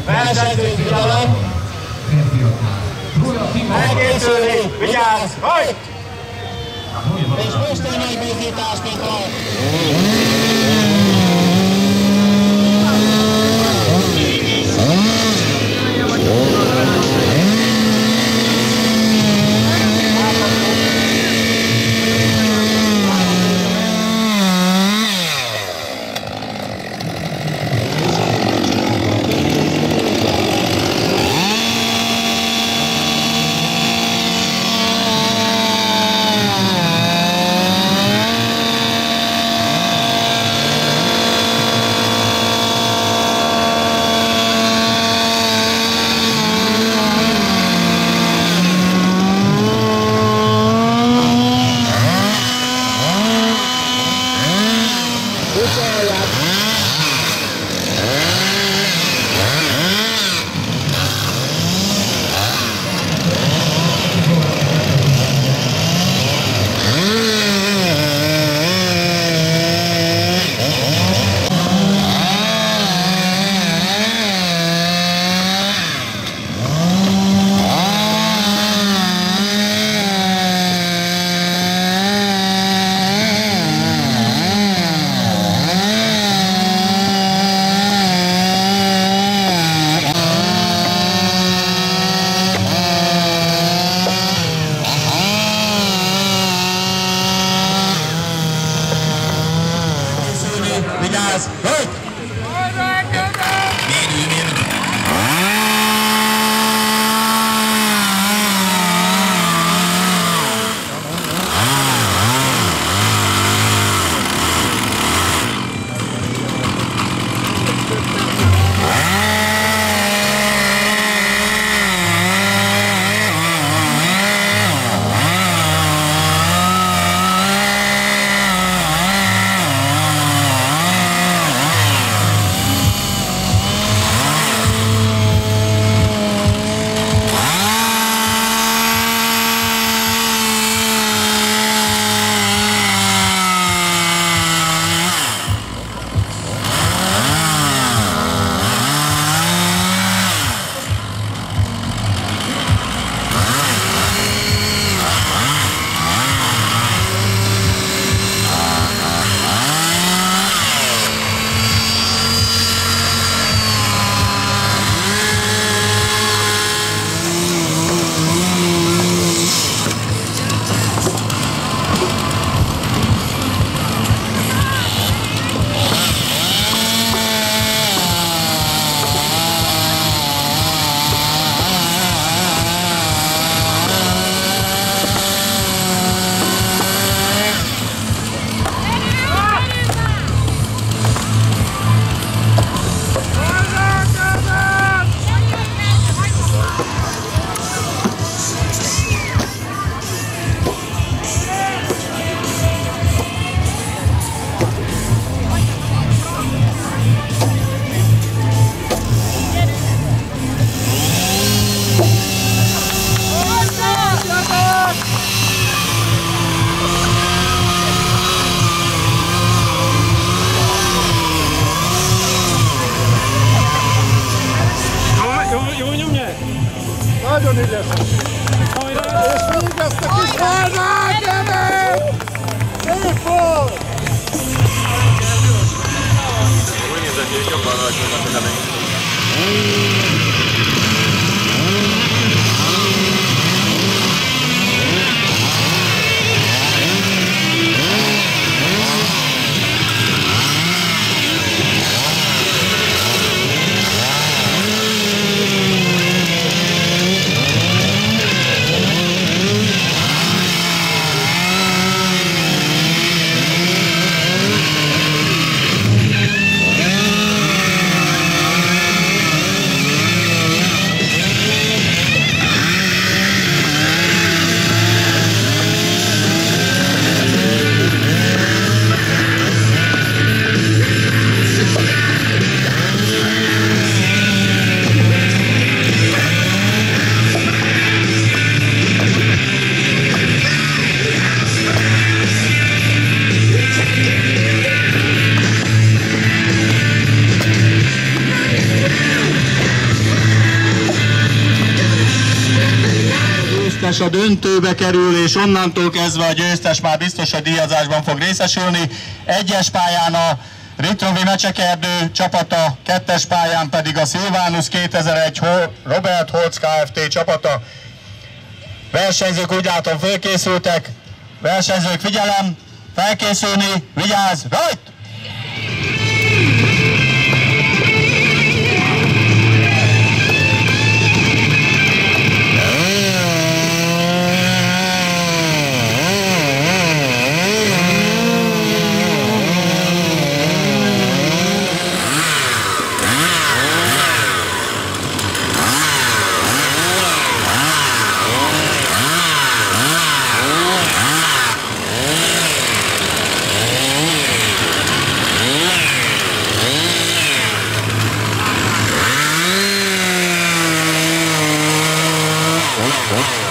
Versenyzők, figyelem! Elkészülni, vigyázz, hajt! És most egy nagy bizonyítás, mint a... Vigyázz! Hőt! Nagyon ügyes! És végeztek is hozzá, gyere! Szép volt! Úgy nézett, hogy jobban rajta az elején. győztes a döntőbe kerül, és onnantól kezdve a győztes már biztos, hogy díjazásban fog részesülni. Egyes pályán a Ritrovi Mecsekerdő csapata, kettes pályán pedig a Silvanus 2001 Robert Holz Kft. Csapata. Versenyzők úgy látom fölkészültek. Versenyzők, figyelem, felkészülni, vigyázz, rajt! What?